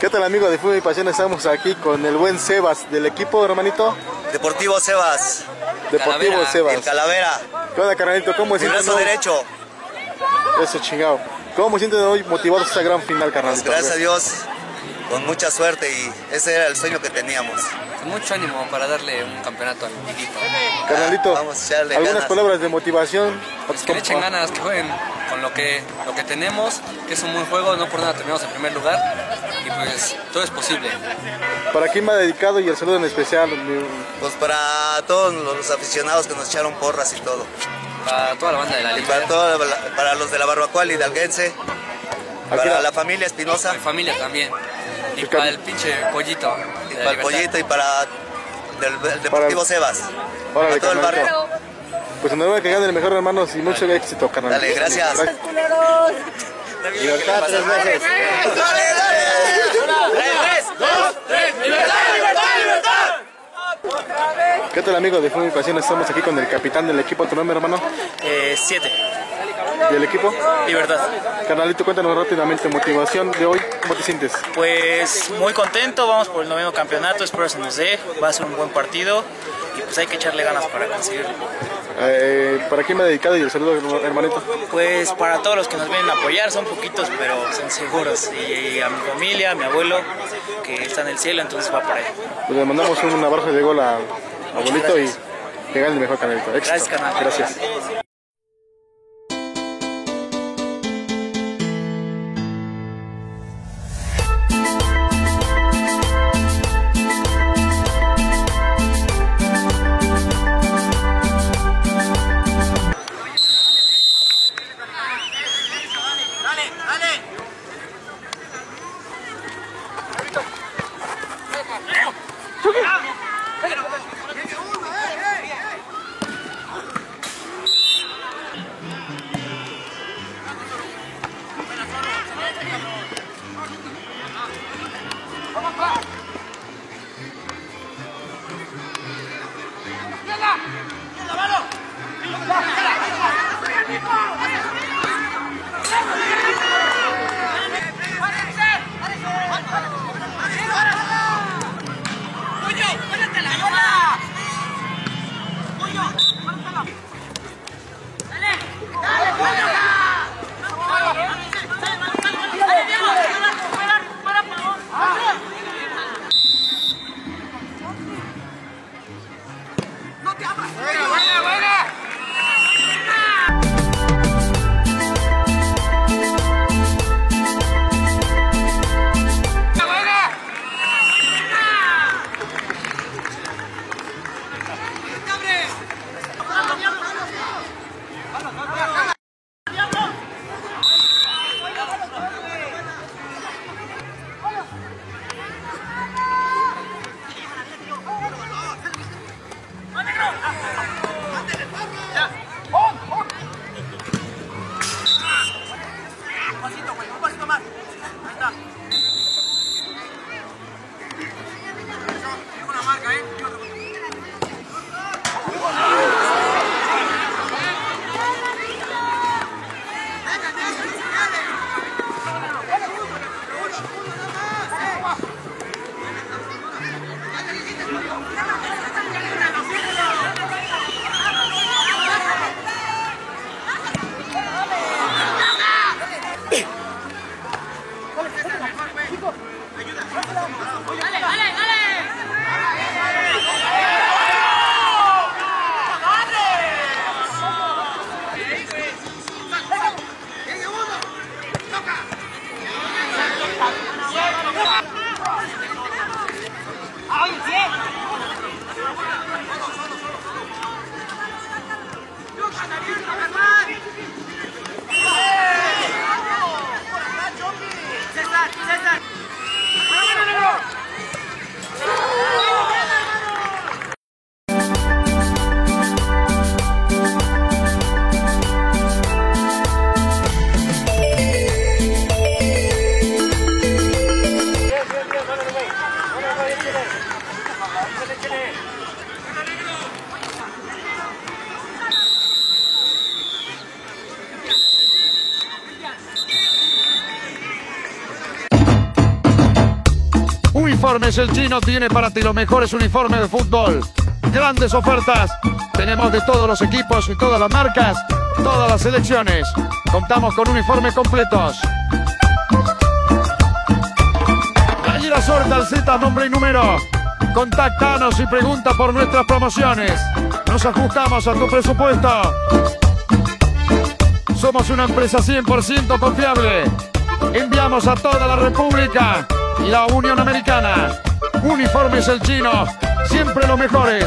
¿Qué tal, amigo de Fútbol y Pasión? Estamos aquí con el buen Sebas del equipo, hermanito. Deportivo Sebas. Deportivo Calavera, Sebas. El Calavera. ¿Qué onda, carnalito? ¿Cómo se siente? Brazo derecho. Eso, chingado. ¿Cómo se sienten hoy motivados esta gran final, carnalito? Pues gracias a Dios, con mucha suerte, y ese era el sueño que teníamos. Con mucho ánimo para darle un campeonato al equipo. Carnalito, Vamos a echarle algunas ganas. palabras de motivación. Pues que le echen ganas, que jueguen con lo que tenemos, que es un buen juego, no por nada terminamos en primer lugar y pues todo es posible. ¿Para quién va dedicado y el saludo en especial? Pues para todos los aficionados que nos echaron porras y todo. Para toda la banda de la liga. Para los de la Barbacoa hidalguense. Para la familia Espinosa. Mi familia también. Y para el pinche pollito. Y para el pollito y para el Deportivo Sebas. Para todo el barrio. Pues enhorabuena, que gane el mejor, hermanos, y mucho éxito, carnal. Dale, gracias. Libertad 3 veces. ¡Dale, dale! 3, 2, 3, ¡libertad, libertad, libertad! ¿Qué tal, amigo de Fútbol y Pasión? Estamos aquí con el capitán del equipo. ¿Tu nombre, hermano? 7. ¿Del equipo? Libertad. Carnalito, cuéntanos rápidamente, motivación de hoy, ¿cómo te sientes? Pues muy contento, vamos por el 9º campeonato, espero se nos dé, va a ser un buen partido y pues hay que echarle ganas para conseguirlo. ¿Para quién me ha dedicado y el saludo, hermanito? Pues para todos los que nos vienen a apoyar, son poquitos pero son seguros, y a mi familia, a mi abuelo que está en el cielo, entonces va por ahí. Pues le mandamos un abrazo de gol a abuelito y que gane el mejor, carnalito. Éxito. Gracias, carnal. Gracias. Uniformes El Chino tiene para ti los mejores uniformes de fútbol. Grandes ofertas. Tenemos de todos los equipos y todas las marcas, todas las selecciones. Contamos con uniformes completos. Allí la suerte al Z, nombre y número. Contáctanos y pregunta por nuestras promociones. Nos ajustamos a tu presupuesto. Somos una empresa 100% confiable. Enviamos a toda la República y la Unión Americana. Uniformes El Chino, siempre los mejores.